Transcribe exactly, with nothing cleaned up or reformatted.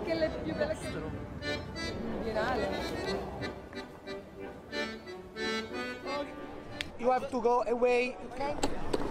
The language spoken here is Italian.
che è più bella che virale. You have to go away. Okay?